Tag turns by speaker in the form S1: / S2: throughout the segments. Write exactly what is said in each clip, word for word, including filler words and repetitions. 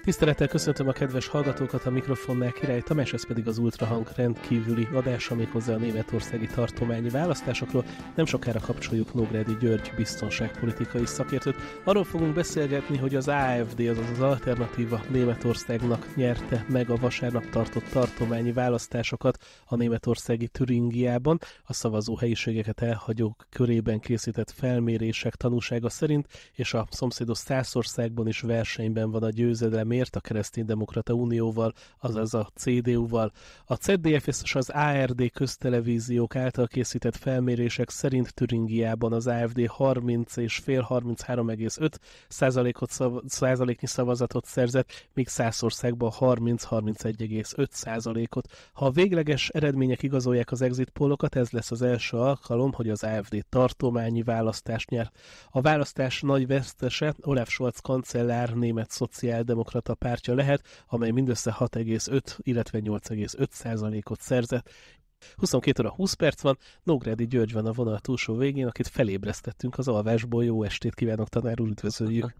S1: Tisztelettel köszöntöm a kedves hallgatókat, a mikrofonnál Király Tamás, ez pedig az Ultrahang rendkívüli adása, méghozzá a németországi tartományi választásokról. Nem sokára kapcsoljuk Nógrádi György biztonságpolitikai szakértőt. Arról fogunk beszélgetni, hogy az á ef dé, azaz az Alternatíva Németországnak nyerte meg a vasárnap tartott tartományi választásokat a németországi Türingiában. A szavazóhelyiségeket elhagyók körében készített felmérések tanúsága szerint, és a szomszédos Szászországban is versenyben van a győzelem ért a Kereszténydemokrata Unióval, azaz a cé dé u-val. A cé dé ef és az á er dé köztelevíziók által készített felmérések szerint Türingiában az á ef dé harminc és fél harminchárom egész öt százalékot szav- százaléknyi szavazatot szerzett, míg Szászországban harminc-harmincegy egész öt százalékot. Ha a végleges eredmények igazolják az exit pollokat, ez lesz az első alkalom, hogy az á ef dé tartományi választást nyer. A választás nagy vesztese Olaf Scholz kancellár német szociáldemokrata pártja lehet, amely mindössze hat egész öt, illetve nyolc egész öt százalékot szerzett. huszonkét óra húsz perc van, Nógrádi György van a vonal túlsó végén, akit felébresztettünk az alvásból. Jó estét kívánok, tanár úr, üdvözöljük!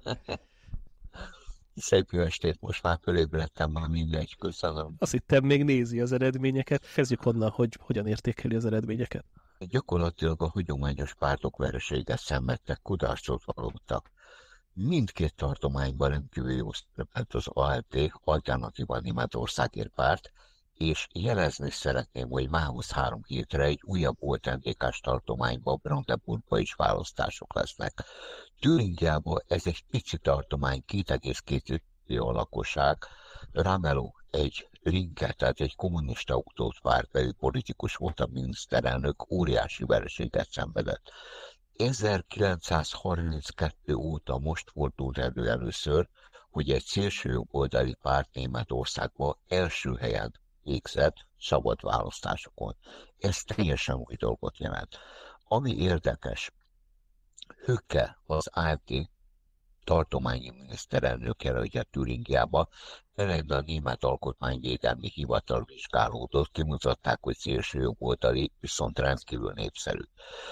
S2: Szép jó estét, most már fölébredtem, már mindegy, köszönöm.
S1: Azt hittem, még nézi az eredményeket. Kezdjük onnan, hogy hogyan értékeli az eredményeket.
S2: Gyakorlatilag a hagyományos pártok vereséget szenvedtek, kudarcot vallottak. Mindkét tartományban rendkívül jó szerepelt az á ef dé, Alternatíva Németországért párt, és jelezni szeretném, hogy mához három hétre egy újabb volt en dé ká-s tartományban, Brandenburgban is választások lesznek. Türingiában ez egy pici tartomány, két egész két millió a lakosság. Ramelow egy Linke, tehát egy kommunista utódpártbeli politikus volt, a miniszterelnök, óriási vereséget szenvedett. ezerkilencszázharminckettő óta most fordult elő először, hogy egy szélsőjobboldali párt Németországban első helyen végzett szabad választásokon. Ez teljesen új dolgot jelent. Ami érdekes, Höcke, az á ef dé tartományi miniszterelnök jelöltje Türingiába, eredben a Német Alkotmányvédelmi Hivatal vizsgálódott, kimutatták, hogy szélsőjobboldali, viszont rendkívül népszerű.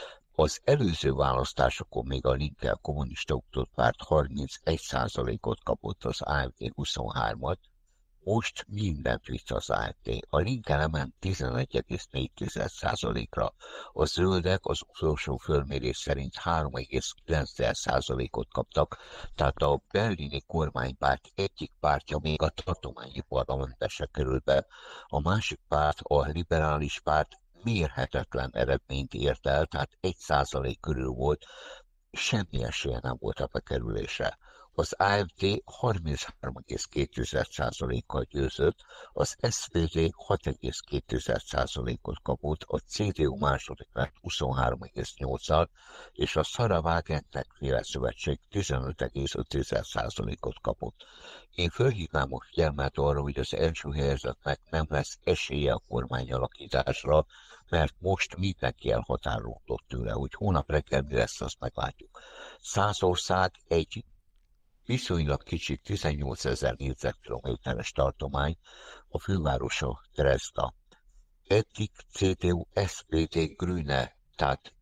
S2: Az előző választásokon még a Linke kommunista utódpárt harmincegy százalékot kapott, az á ef dé huszonhármat, most mindent vitt az á ef dé. A Linke lement tizenegy egész négy százalékra, a zöldek az utolsó fölmérés szerint három egész kilenc százalékot kaptak, tehát a berlini kormánypárt egyik pártja még a tartományi parlamentbe se került be, a másik párt, a liberális párt mérhetetlen eredményt ért el, tehát egy százalék körül volt, semmi esélye nem volt a bekerülésre. Az á ef dé harminchárom egész két százalékkal győzött, az es pé dé hat egész két százalékot kapott, a cé dé u második lett huszonhárom egész nyolccal, és a Sarah Wagenknecht-féle szövetség tizenöt egész öt százalékot kapott. Én fölhívnám a figyelmet arra, hogy az első helyzetnek nem lesz esélye a kormányalakításra, mert most mindenki elhatárolódott tőle, hogy hónap reggel mi lesz, azt meglátjuk. Szászország egy viszonylag kicsi tizennyolcezer négyzetkilométeres tartomány, a fővárosa Dresda. Eddig cé dé u, es pé dé, Grüne, tehát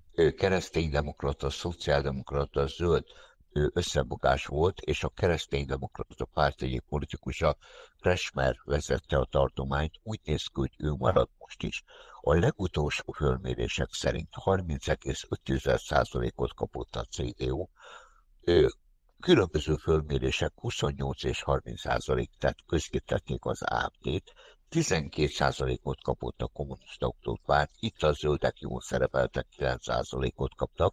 S2: kereszténydemokrata, szociáldemokrata, zöld összefogás volt, és a kereszténydemokrata párt egyik politikusa, Kretschmer vezette a tartományt, úgy néz ki, hogy ő marad most is. A legutolsó fölmérések szerint harminc egész öt százalékot kapott a cé dé u, ő különböző fölmérések huszonnyolc és harminc százalék, tehát közvetették az á ef dét, tizenkét százalékot kapott a kommunista utódpárt, itt a zöldek jól szerepeltek, kilenc százalékot kaptak,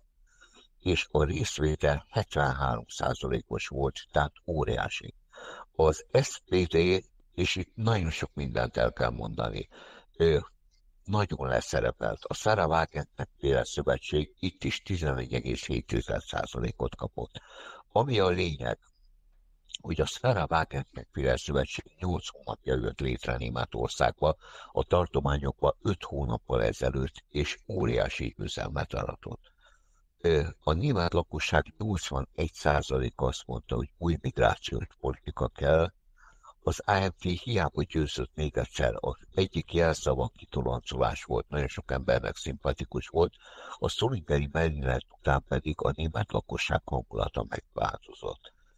S2: és a részvétel hetvenhárom százalékos volt, tehát óriási. Az es pé dé, és itt nagyon sok mindent el kell mondani, ő nagyon leszerepelt. A Sarah Wagenknecht-féle szövetség itt is tizenegy egész hét százalékot kapott. Ami a lényeg, hogy a Sarah Wagenknecht-féle szövetség nyolc hónapja jött létre Németországba, a tartományokban öt hónappal ezelőtt, és óriási üzemet aratott. A német lakosság nyolcvanegy százaléka azt mondta, hogy új migrációs politika kell. Az á ef dé hiába győzött még egyszer, az egyik jelszava kitoloncolás volt, nagyon sok embernek szimpatikus volt, a szolingeri merénylet után pedig a német lakosság hangulata megváltozott.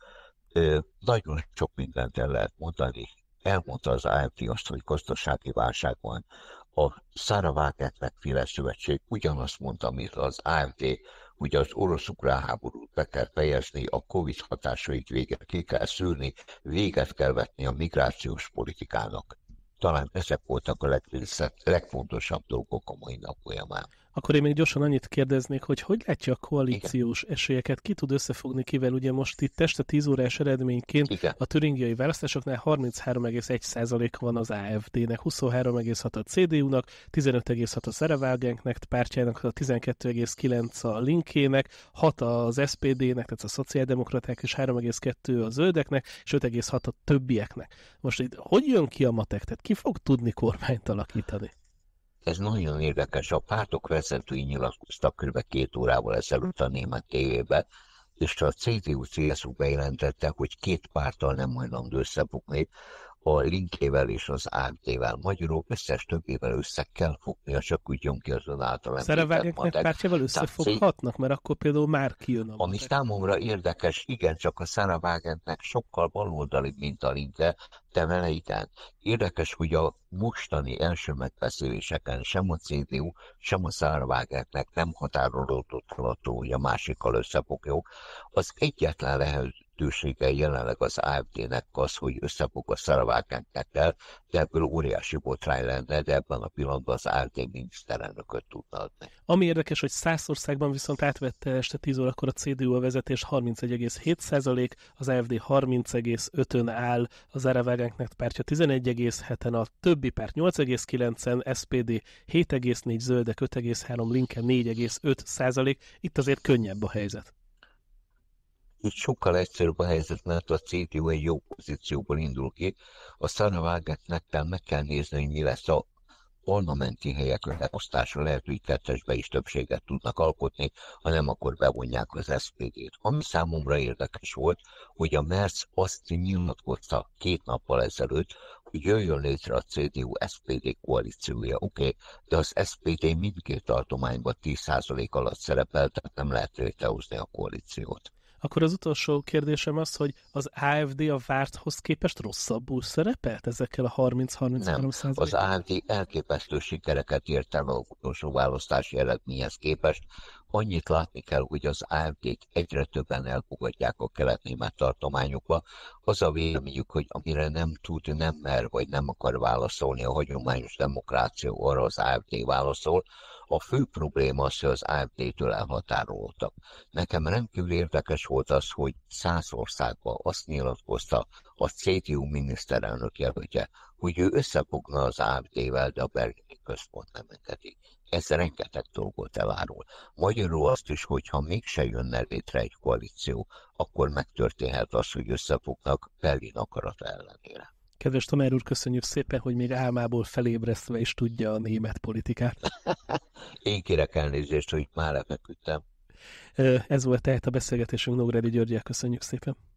S2: Nagyon sok mindent el lehet mondani. Elmondta az á ef dé azt, hogy gazdasági válság van. A Sarah Wagenknecht-féle szövetség ugyanazt mondta, mint az á ef dé, hogy az orosz-ukrán háborút be kell fejezni, a Covid hatásait véget ki kell szűrni, véget kell vetni a migrációs politikának. Talán ezek voltak a legfontosabb dolgok a mai nap folyamán.
S1: Akkor én még gyorsan annyit kérdeznék, hogy hogy látja a koalíciós Igen. esélyeket, ki tud összefogni kivel? Ugye most itt este tíz órás eredményként Igen. a türingiai választásoknál harminchárom egész egy százalék van az á ef dé-nek, huszonhárom egész hat a cé dé u-nak, tizenöt egész hat a Sarah Wagenknecht pártjának, a tizenkettő egész kilenc a Linkének, hat az es pé dé-nek, tehát a szociáldemokraták, és három egész kettő a zöldeknek, és öt egész hat a többieknek. Most itt hogy jön ki a matek? Tehát ki fog tudni kormányt alakítani?
S2: Ez nagyon érdekes. A pártok vezetői nyilatkoztak kb. két órával ezelőtt a német tévében, és a cé dé u-cé es u bejelentette, hogy két párttal nem hajlandó összefogni, a Linkével és az á ef dé-vel. Magyarul összes többével össze kell fognia, csak úgy jön ki azon által említett
S1: matek. Sarah Wagenknecht pártjával összefoghatnak, mert akkor például már kijön a
S2: Ami matek. Számomra érdekes, igen, csak a Sarah Wagenknecht sokkal baloldali, mint a Linke, de vele igen. Érdekes, hogy a mostani első megbeszéléseken sem a cé dé u, sem a Sarah Wagenknecht nem határolódott el attól, hogy a másikkal összefogjuk. Az egyetlen lehetősége jelenleg az á ef dé-nek az, hogy összefog a Sarah Wagenknecht-tel, de ebből óriási botrány lenne, de ebben a pillanatban az á ef dé miniszterelnököt tudna adni.
S1: Ami érdekes, hogy Szászországban viszont átvette este tíz órakor a cé dé u a vezetés harmincegy egész hét százalék, az á ef dé harminc egész ötön áll, az Sarah Wagenknecht pártja tizenegy egész heten, a többi párt nyolc egész kilencen, es pé dé hét egész négy, zöldek öt egész három, Linke négy egész öt százalék. Itt azért könnyebb a helyzet.
S2: Itt sokkal egyszerűbb a helyzet, mert a cé dé u egy jó pozícióból indul ki. A Sarah Wagenknecht-tel meg kell nézni, hogy mi lesz a parlamenti helyek leosztása, lehet, hogy kettesbe is többséget tudnak alkotni, ha nem, akkor bevonják az es pé dét. Ami számomra érdekes volt, hogy a Merz azt nyilatkozta két nappal ezelőtt, hogy jöjjön létre a cé dé u-es pé dé koalíciója, oké, okay, de az es pé dé mindkét tartományban tíz százalék alatt szerepel, tehát nem lehet létrehozni a koalíciót.
S1: Akkor az utolsó kérdésem az, hogy az á ef dé a várthoz képest rosszabbul szerepelt ezekkel a harminc-harminchárom százalékkal?
S2: Az á ef dé elképesztő sikereket ért el az utolsó választási eredményhez képest. Annyit látni kell, hogy az á ef dé-t egyre többen elfogadják a kelet-német tartományokba. Az a véleményük, hogy amire nem tud, nem mer, vagy nem akar válaszolni a hagyományos demokrácia, arra az á ef dé válaszol. A fő probléma az, hogy az á ef dé-től elhatárolódtak. Nekem rendkívül érdekes volt az, hogy Szászországban azt nyilatkozta a cé dé u miniszterelnök jelöltje, hogy ő összefogna az á ef dé-vel, de a berlini központ nem engedi. Ez rengeteg dolgot elárul. Magyarul azt is, hogyha mégse jönne létre egy koalíció, akkor megtörténhet az, hogy összefognak Berlin akarata ellenére.
S1: Kedves Tamár úr, köszönjük szépen, hogy még álmából felébresztve is tudja a német politikát.
S2: Én kérek elnézést, hogy már elfeküdtem.
S1: Ez volt tehát a beszélgetésünk Nógrádi Györggyel, köszönjük szépen.